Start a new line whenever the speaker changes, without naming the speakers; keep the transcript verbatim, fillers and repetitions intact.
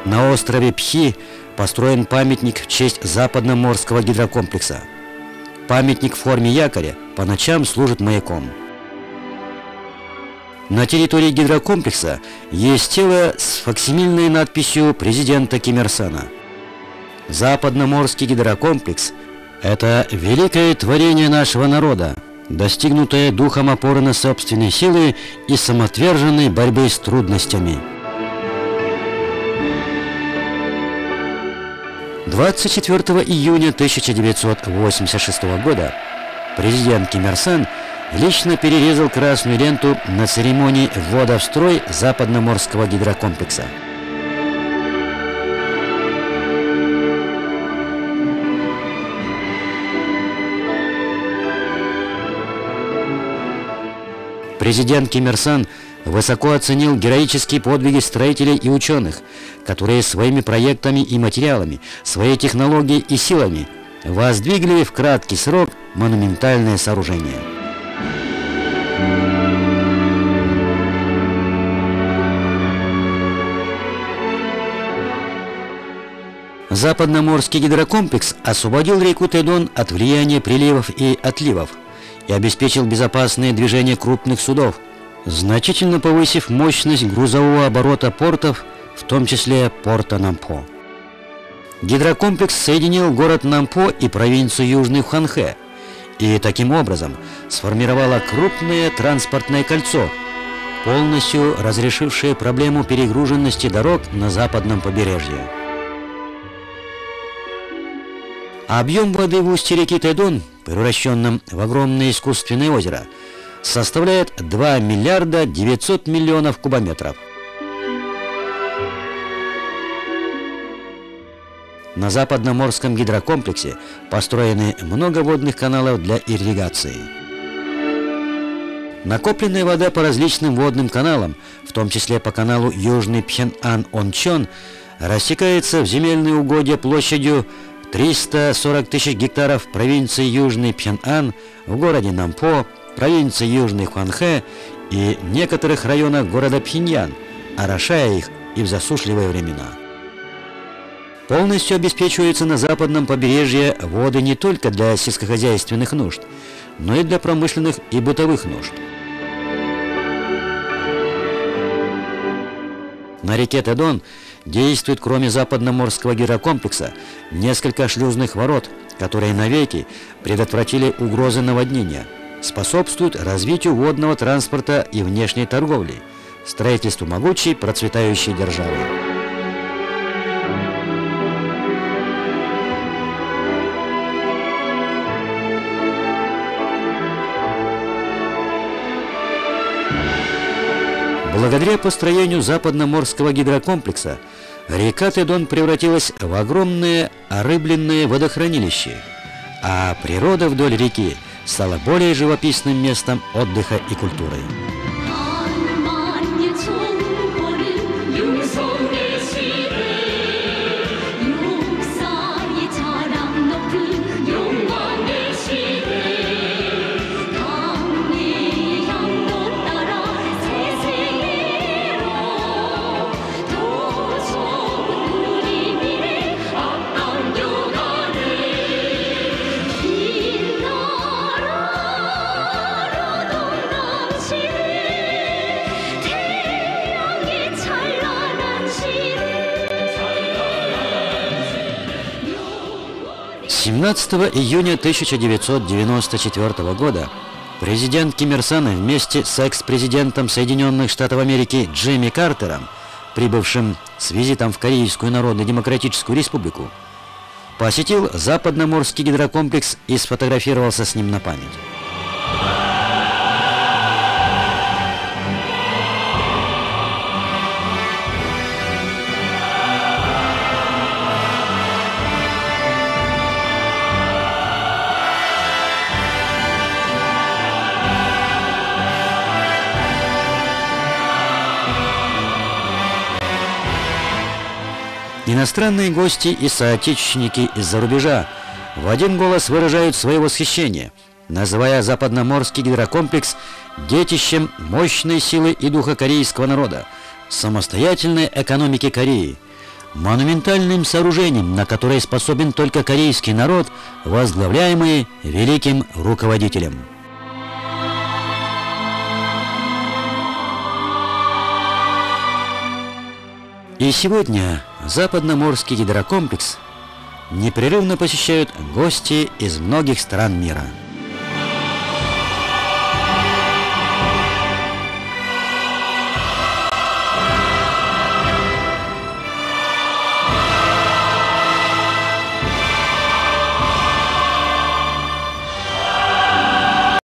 На острове Пхи построен памятник в честь западноморского гидрокомплекса. Памятник в форме якоря по ночам служит маяком. На территории гидрокомплекса есть тело с факсимильной надписью президента Ким Ир Сена. Западноморский гидрокомплекс – это великое творение нашего народа, достигнутое духом опоры на собственные силы и самоотверженной борьбы с трудностями. двадцать четвёртого июня тысяча девятьсот восемьдесят шестого года президент Ким Ир Сен лично перерезал красную ленту на церемонии ввода в строй западноморского гидрокомплекса. Президент Ким Ир Сен высоко оценил героические подвиги строителей и ученых, которые своими проектами и материалами, своей технологией и силами воздвигли в краткий срок монументальное сооружение. Западноморский гидрокомплекс освободил реку Тэдон от влияния приливов и отливов и обеспечил безопасное движение крупных судов, значительно повысив мощность грузового оборота портов, в том числе порта Нампо. Гидрокомплекс соединил город Нампо и провинцию Южный Ханхэ и таким образом сформировало крупное транспортное кольцо, полностью разрешившее проблему перегруженности дорог на западном побережье. Объем воды в устье реки Тэдон, превращенном в огромное искусственное озеро, составляет два миллиарда девятьсот миллионов кубометров. На западноморском гидрокомплексе построены много водных каналов для ирригации. Накопленная вода по различным водным каналам, в том числе по каналу Южный Пхенъан-Ончон, рассекается в земельные угодья площадью триста сорок тысяч гектаров в провинции Южный Пхенъан, в городе Нампо, провинции Южный Ханхэ и некоторых районах города Пхеньян, орошая их и в засушливые времена. Полностью обеспечиваются на западном побережье воды не только для сельскохозяйственных нужд, но и для промышленных и бытовых нужд. На реке Тэдон действует, кроме западноморского гидрокомплекса, несколько шлюзных ворот, которые навеки предотвратили угрозы наводнения, способствуют развитию водного транспорта и внешней торговли, строительству могучей процветающей державы. Благодаря построению западноморского гидрокомплекса река Тэдон превратилась в огромное орыбленное водохранилище, а природа вдоль реки стала более живописным местом отдыха и культуры. семнадцатого июня тысяча девятьсот девяносто четвёртого года президент Ким Ир Сен вместе с экс-президентом Соединенных Штатов Америки Джимми Картером, прибывшим с визитом в Корейскую Народно-Демократическую Республику, посетил западноморский гидрокомплекс и сфотографировался с ним на память. Иностранные гости и соотечественники из-за рубежа в один голос выражают свое восхищение, называя западноморский гидрокомплекс детищем мощной силы и духа корейского народа, самостоятельной экономики Кореи, монументальным сооружением, на которое способен только корейский народ, возглавляемый великим руководителем. И сегодня Западноморский гидрокомплекс непрерывно посещают гости из многих стран мира.